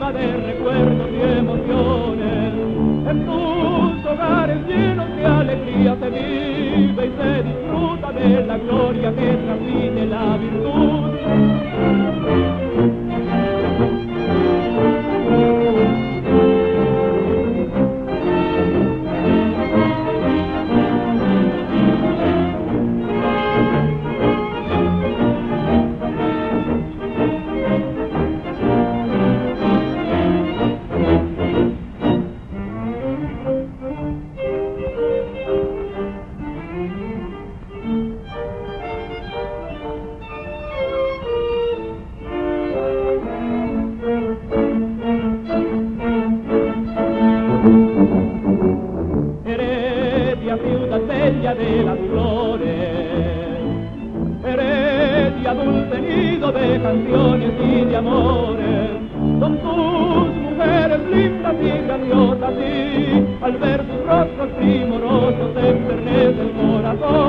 clima de recuerdos y emociones. En tus hogares llenos de alegría se vive y se disfruta de la gloria que transmite la virtud. Ciudad bella de las flores, Heredia, dulce nido de canciones y de amores. Son tus mujeres lindas y graciosas y al ver sus rostros primorosos se enternece el corazón.